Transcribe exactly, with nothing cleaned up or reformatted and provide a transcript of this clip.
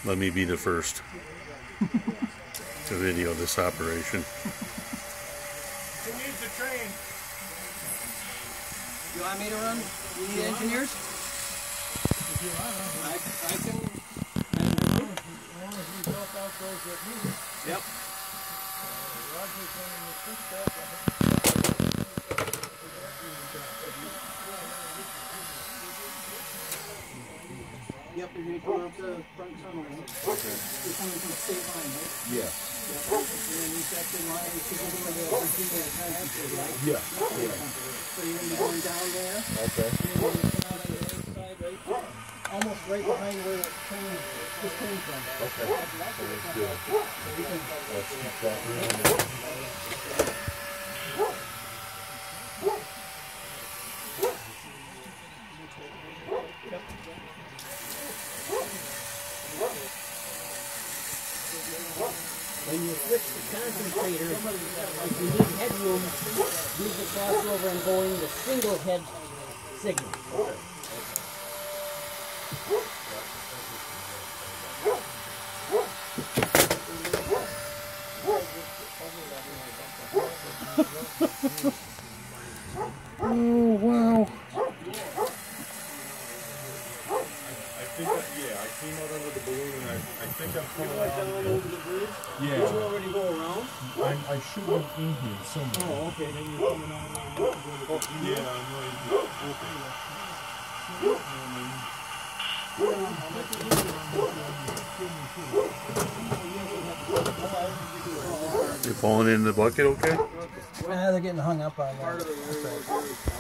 Let me be the first to video this operation. Who needs the train? You want me to run? You need engineers? If you want to. I, I can. As long as we help out those that need it. Yep. Uh, Roger's running the first step. Yep, you're going to come up the front tunnel. Okay. You're coming from the state line, right? Yeah. Yep. And then you got the line to go over the Virginia Country, right? Yeah. Yeah. So you're going to be going down there. Okay. And then you're going to come out on the other side, right? Almost right behind where the train just came from. Okay. Sounds good. Let's keep that moving. When you switch the concentrator, if you need headroom, use the crossover and go in the single head signal. Oh, wow. I think that, yeah, I came out under the balloon and I, I think I'm coming Right out. down over the bridge? Yeah. Did you already go around? I, I should have in here somewhere. Oh, okay. Then you're coming on around. Yeah, I'm right here. You're falling in the bucket, okay? Well, they're getting hung up on that.